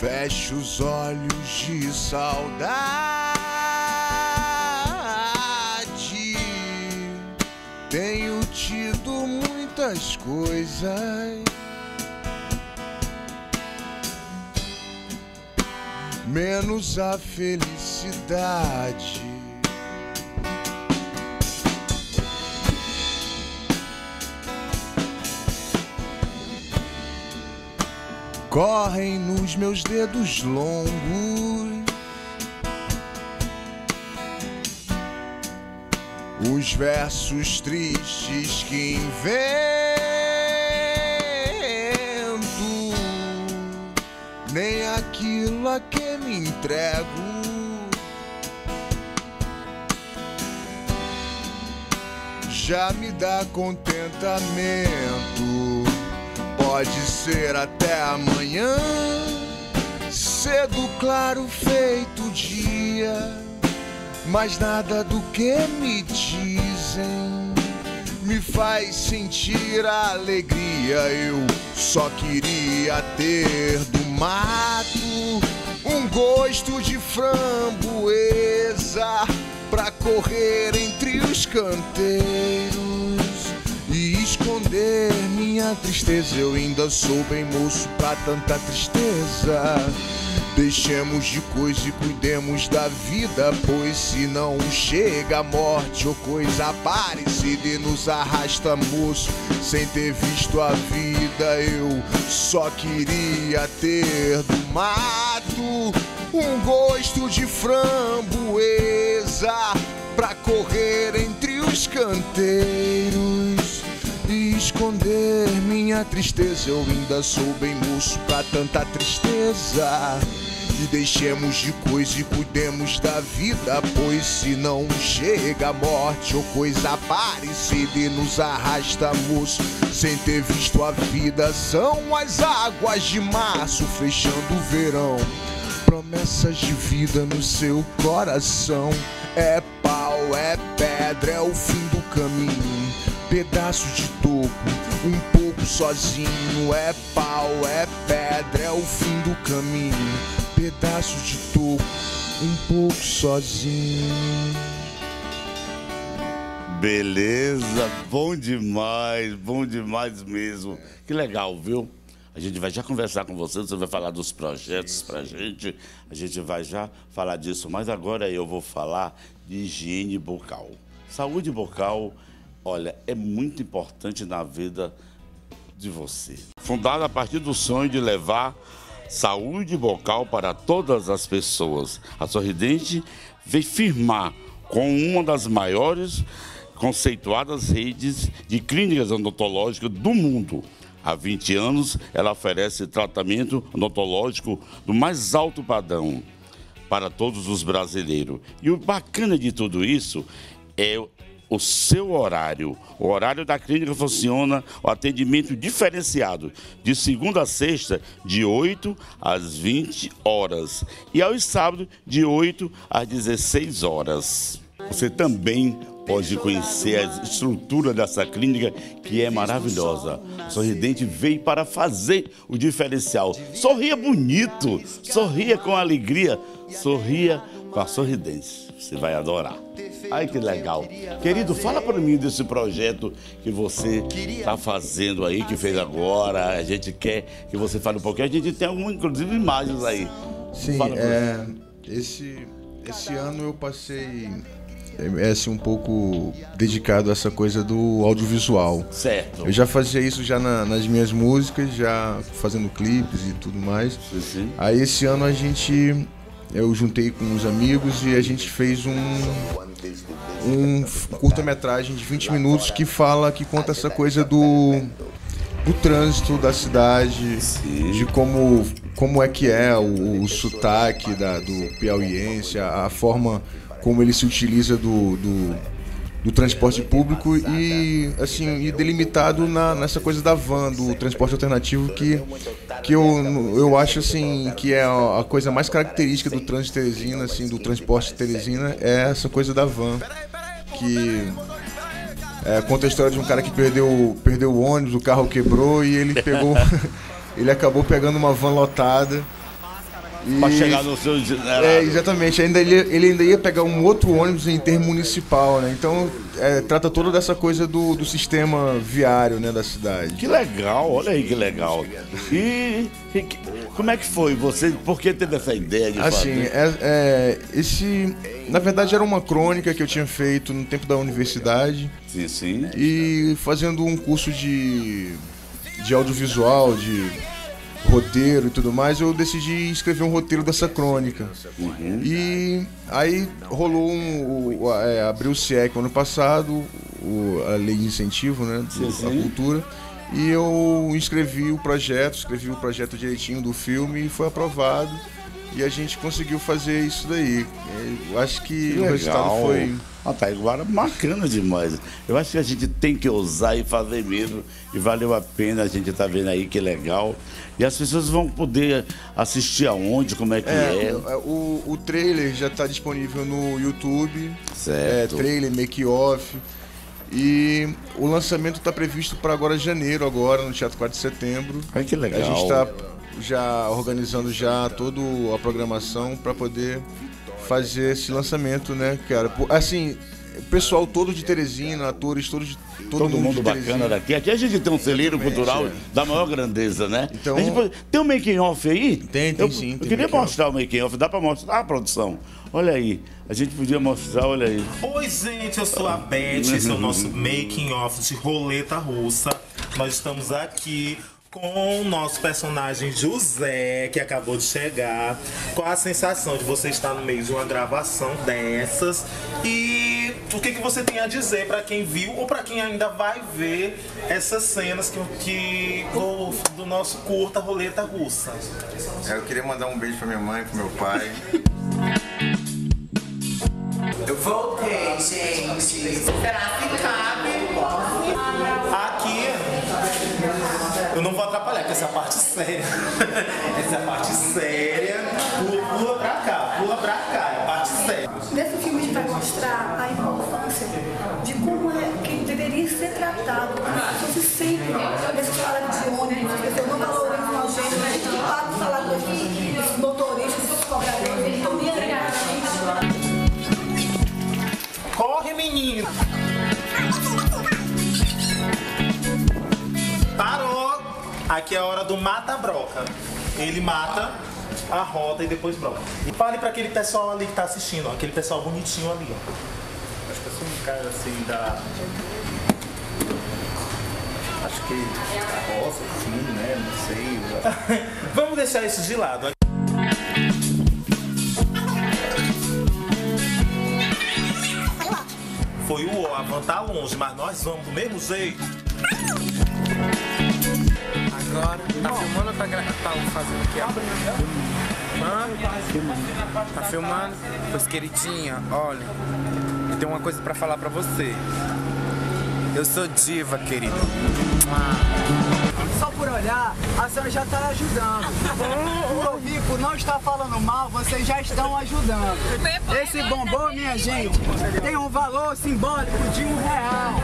Fecho os olhos de saudade, tenho tido muitas coisas, menos a felicidade. Correm nos meus dedos longos os versos tristes que invento, nem aquilo a que me entrego já me dá contentamento. Pode ser até amanhã, cedo, claro, feito dia, mas nada do que me dizem me faz sentir a alegria. Eu só queria ter do mato um gosto de framboesa pra correr entre os canteiros e esconder minha tristeza. Eu ainda sou bem moço pra tanta tristeza. Deixemos de coisa e cuidemos da vida, pois se não chega a morte ou coisa parecida e nos arrasta, moço, sem ter visto a vida. Eu só queria ter do mato um gosto de framboesa pra correr entre os canteiros e esconder minha tristeza. Eu ainda sou bem moço pra tanta tristeza. E deixemos de coisa e cuidemos da vida, pois se não chega a morte ou coisa parecida e nos arrasta, moço, sem ter visto a vida. São as águas de março fechando o verão, promessas de vida no seu coração. É pau, é pedra, é o fim do caminho, pedaço de toco, um pouco sozinho. É pau, é pedra, é o fim do caminho, pedaço de toco, um pouco sozinho. Beleza, bom demais mesmo. Que legal, viu? A gente vai já conversar com você vai falar dos projetos pra gente, a gente vai já falar disso, mas agora eu vou falar de higiene bucal. Saúde bucal, olha, é muito importante na vida de você. Fundada a partir do sonho de levar saúde bucal para todas as pessoas, a Sorridente veio firmar com uma das maiores conceituadas redes de clínicas odontológicas do mundo. Há 20 anos, ela oferece tratamento odontológico do mais alto padrão para todos os brasileiros. E o bacana de tudo isso é o seu horário. O horário da clínica funciona o atendimento diferenciado, de segunda a sexta, de 8 às 20 horas. E aos sábados, de 8 às 16 horas. Você também pode conhecer a estrutura dessa clínica, que é maravilhosa. A Sorridente veio para fazer o diferencial. Sorria bonito, sorria com alegria, sorria com a Sorridente. Você vai adorar. Ai, que legal. Querido, fala para mim desse projeto que você está fazendo aí, que fez agora. A gente quer que você fale um pouquinho. A gente tem algumas, inclusive, imagens aí. Sim, esse ano eu passei assim, um pouco dedicado a essa coisa do audiovisual. Certo. Eu já fazia isso já nas minhas músicas, já fazendo clipes e tudo mais. Sim. Aí esse ano eu juntei com os amigos e a gente fez um curta-metragem de 20 minutos que conta essa coisa do trânsito da cidade, sim, de como é que é o sotaque do piauiense, a forma como ele se utiliza do transporte público e assim, delimitado nessa coisa da van, do transporte alternativo, que eu acho assim, que é a coisa mais característica do trânsito de Teresina, assim, do transporte de Teresina, é essa coisa da van, que conta a história de um cara que perdeu o ônibus, o carro quebrou e ele acabou pegando uma van lotada Pra chegar no seu... Exatamente. Ele ainda ia pegar um outro ônibus intermunicipal, né? Então, trata toda dessa coisa do sistema viário, né, da cidade. Que legal, olha aí que legal. E como é que foi? Você, por que teve essa ideia de fazer? Na verdade, era uma crônica que eu tinha feito no tempo da universidade. Sim, sim. E fazendo um curso de audiovisual, de roteiro e tudo mais, eu decidi escrever um roteiro dessa crônica. Uhum. E aí rolou abriu o CIEC ano passado, a lei de incentivo, né, à cultura, e eu escrevi o projeto direitinho do filme e foi aprovado. E a gente conseguiu fazer isso daí. Eu acho que o resultado foi... Agora bacana demais. Eu acho que a gente tem que ousar e fazer mesmo. E valeu a pena, a gente tá vendo aí que legal. E as pessoas vão poder assistir aonde, como é que é? O trailer já está disponível no YouTube. Certo. Trailer, make-off. E o lançamento está previsto para agora janeiro, no Teatro 4 de Setembro. Ai, que legal. A gente está já organizando toda a programação para poder fazer esse lançamento, né, cara? Assim, o pessoal todo de Teresina, atores, todo mundo bacana daqui. Aqui a gente tem um celeiro cultural da maior grandeza, né? Então, tem um making-off aí? Tem sim. Eu queria mostrar o making-off. Dá pra mostrar a produção? Olha aí. A gente podia mostrar, olha aí. Oi, gente, eu sou a Beth. Esse é o nosso making-off de Roleta Russa. Nós estamos aqui com o nosso personagem José, que acabou de chegar. Qual a sensação de você estar no meio de uma gravação dessas? E o que você tem a dizer para quem viu ou para quem ainda vai ver essas cenas do nosso curta Roleta Russa? Eu queria mandar um beijo para minha mãe, para meu pai. Eu voltei, gente. Será que cabe? Aqui, eu não vou atrapalhar, porque essa é a parte séria. Essa é a parte séria. Pula pra cá, é a parte séria. Nesse filme a gente vai mostrar a importância de como que deveria ser tratado. As pessoas sempre, nessa história de ônibus, as pessoas não valorizam a gente, a gente não para de falar com esses motoristas, esses cobradores, eles estão nem a gente. Corre, menino! Parou! Aqui é a hora do mata-broca. Ele mata a roda e depois broca. E fale pra aquele pessoal ali que tá assistindo, ó, aquele pessoal bonitinho ali, ó. Acho que eu sou um cara assim da... Acho que roça, sim, né? Não sei. Vamos deixar isso de lado. Foi o ó, a van tá longe, mas nós vamos do mesmo jeito. Agora, tá filmando ou tá fazendo o quê? Tá filmando? Pois, queridinha, olha, eu tenho uma coisa pra falar pra você. Eu sou diva, querida. Só por olhar, a senhora já está ajudando. Por ouvir, por não estar falando mal, vocês já estão ajudando. Esse bombom, minha gente, tem um valor simbólico de R$1.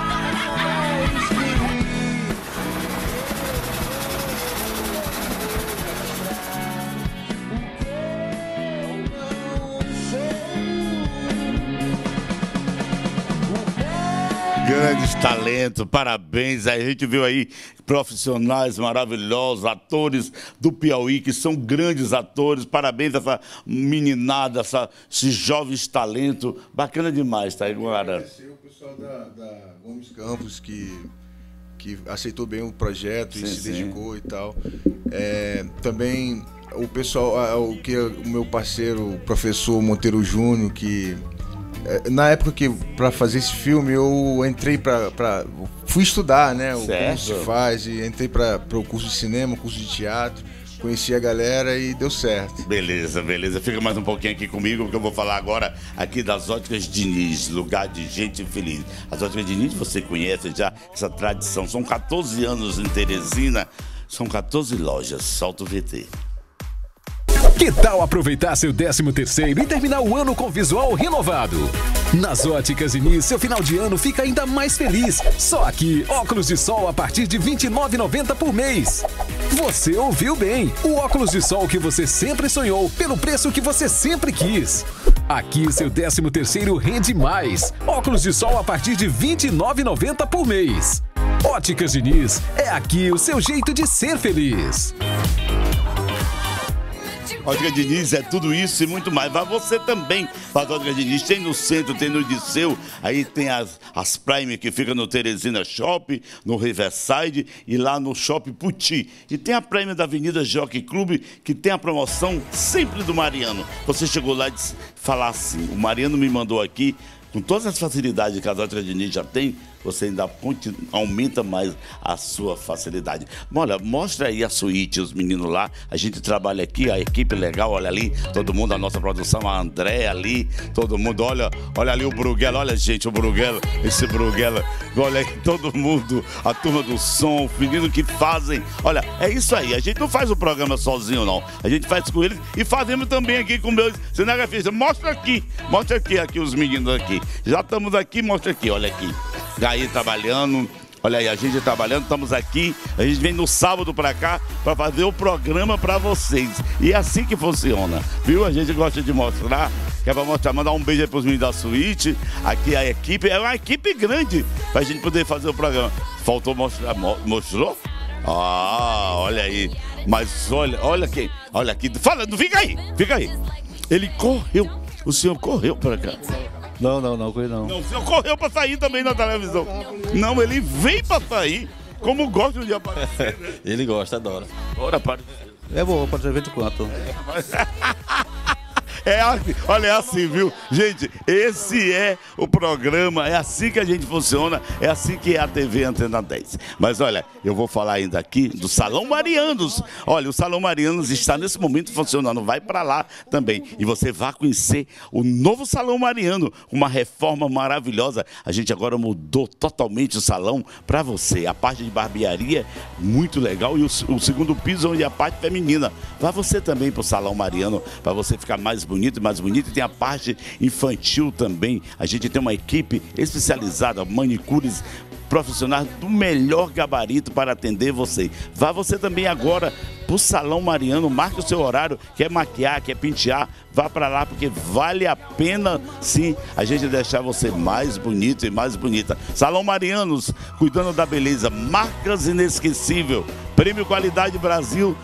Grandes talentos, parabéns. A gente viu aí profissionais maravilhosos, atores do Piauí, que são grandes atores. Parabéns a essa meninada, esses jovens talentos. Bacana demais, tá aí, Guara? O pessoal da Gomes Campos, que aceitou bem o projeto e se dedicou e tal. Também o pessoal, o meu parceiro, o professor Monteiro Júnior, que... Na época que para fazer esse filme eu entrei fui estudar, né, como se faz, e entrei para o curso de cinema, curso de teatro, conheci a galera e deu certo. Beleza. Fica mais um pouquinho aqui comigo, porque eu vou falar agora aqui das Óticas Diniz, lugar de gente feliz. As Óticas Diniz, você conhece já essa tradição, são 14 anos em Teresina, são 14 lojas, solta o VT. Que tal aproveitar seu 13º e terminar o ano com visual renovado? Nas Óticas Diniz, seu final de ano fica ainda mais feliz. Só aqui, óculos de sol a partir de R$ 29,90 por mês. Você ouviu bem. O óculos de sol que você sempre sonhou, pelo preço que você sempre quis. Aqui seu 13º rende mais. Óculos de sol a partir de R$ 29,90 por mês. Óticas Diniz, é aqui o seu jeito de ser feliz. Ótica Diniz é tudo isso e muito mais. Vai você também para a Ótica Diniz. Tem no centro, tem no Disseu. Aí tem as Prime que fica no Teresina Shopping, no Riverside e lá no Shopping Puti. E tem a Prime da Avenida Jockey Club, que tem a promoção sempre do Mariano. Você chegou lá e disse, falar assim, o Mariano me mandou aqui, com todas as facilidades que a Ótica Diniz já tem, você ainda aumenta mais a sua facilidade. Olha, mostra aí a suíte, os meninos lá. A gente trabalha aqui, a equipe legal, olha ali, todo mundo, a nossa produção, a André ali, todo mundo, olha ali o Bruguela, olha gente, o Bruguela, esse Bruguela, olha aí todo mundo, a turma do som, os meninos que fazem. Olha, é isso aí, a gente não faz o programa sozinho não, a gente faz com eles e fazemos também aqui com meus cinegrafistas. Mostra aqui os meninos aqui. Já estamos aqui, mostra aqui, olha aqui. Gaí trabalhando, olha aí, a gente trabalhando, estamos aqui, a gente vem no sábado pra cá pra fazer o programa pra vocês. E é assim que funciona, viu? A gente gosta de mostrar, que é pra mostrar, mandar um beijo aí pros meninos da suíte. Aqui a equipe, é uma equipe grande pra gente poder fazer o programa. Faltou mostrar, mostrou? Ah, olha aí, mas olha aqui, fala, fica aí. Ele correu, o senhor correu pra cá. Não, corri não. Não, o senhor correu pra sair também na televisão. Não, ele veio pra sair, como gosta de aparecer, né? Ele gosta, adora. Bora aparecer. É bom, pode ver de quanto. É assim, olha, é assim, viu? Gente, esse é o programa, é assim que a gente funciona, é assim que é a TV Antena 10. Mas olha, eu vou falar ainda aqui do Salão Marianos. Olha, o Salão Marianos está nesse momento funcionando, vai para lá também. E você vai conhecer o novo Salão Mariano, uma reforma maravilhosa. A gente agora mudou totalmente o salão para você. A parte de barbearia, muito legal, e o segundo piso, onde é a parte feminina. Vá você também para o Salão Mariano, para você ficar mais bonito, e tem a parte infantil também. A gente tem uma equipe especializada, manicures profissionais do melhor gabarito para atender você. Vá você também agora para o Salão Mariano, marque o seu horário, quer maquiar, quer pentear, vá para lá, porque vale a pena sim a gente deixar você mais bonito e mais bonita. Salão Marianos, cuidando da beleza, marcas inesquecível, Prêmio Qualidade Brasil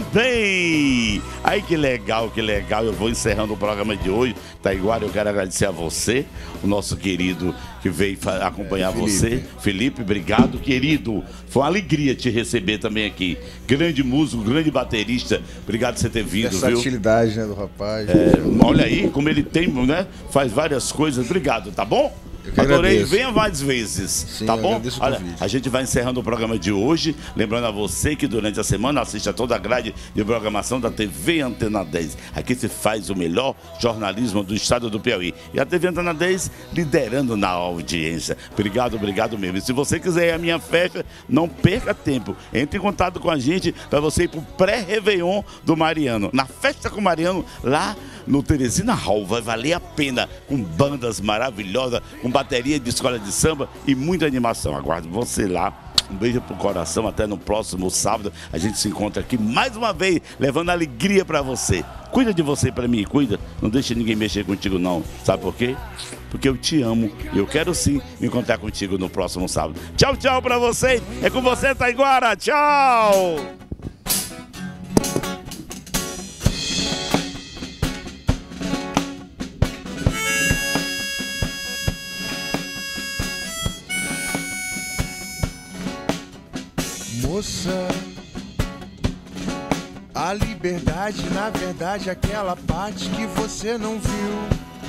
também. Aí que legal, eu vou encerrando o programa de hoje, Taiguara. Eu quero agradecer a você, o nosso querido que veio acompanhar você, Felipe, obrigado, querido, foi uma alegria te receber também aqui, grande músico, grande baterista, obrigado por você ter vindo, viu? Versatilidade, né, do rapaz. Olha aí como ele tem, né, faz várias coisas, obrigado, tá bom? Adorei, venha mais vezes, sim, tá bom? Olha, a gente vai encerrando o programa de hoje, lembrando a você que durante a semana assiste a toda a grade de programação da TV Antena 10. Aqui se faz o melhor jornalismo do estado do Piauí. E a TV Antena 10 liderando na audiência. Obrigado mesmo. E se você quiser ir à minha festa, não perca tempo. Entre em contato com a gente para você ir pro pré-réveillon do Mariano. Na festa com o Mariano, lá no Teresina Hall, vai valer a pena, com bandas maravilhosas, com bateria de escola de samba e muita animação. Aguardo você lá. Um beijo pro coração, até no próximo sábado. A gente se encontra aqui mais uma vez, levando alegria pra você. Cuida de você pra mim, cuida. Não deixe ninguém mexer contigo não. Sabe por quê? Porque eu te amo e eu quero sim me encontrar contigo no próximo sábado. Tchau pra vocês. É com você, Taiguara. Tchau! Moça, a liberdade, na verdade, aquela parte que você não viu.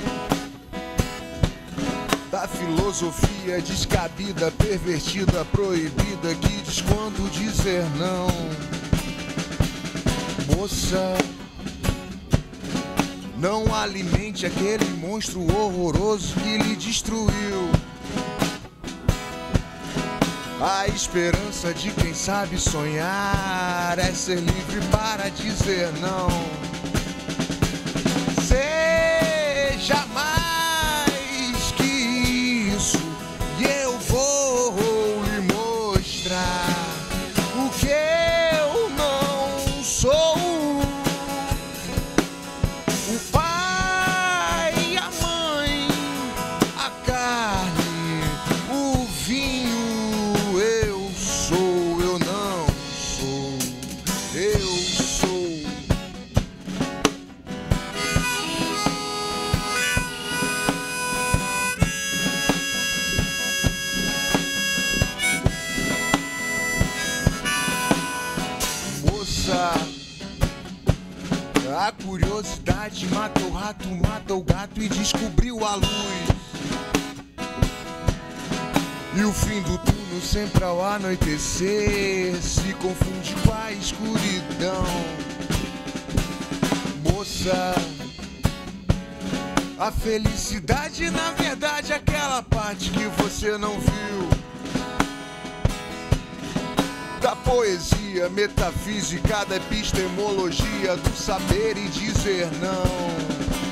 Da filosofia descabida, pervertida, proibida, que diz quando dizer não. Moça, não alimente aquele monstro horroroso que lhe destruiu. A esperança de quem sabe sonhar é ser livre para dizer não. Seja mais que isso e eu vou lhe mostrar o que eu não A curiosidade mata o rato, mata o gato e descobriu a luz. E o fim do túnel sempre ao anoitecer se confunde com a escuridão. Moça, a felicidade na verdade é aquela parte que você não viu. Da poesia, metafísica, da epistemologia, do saber e dizer não.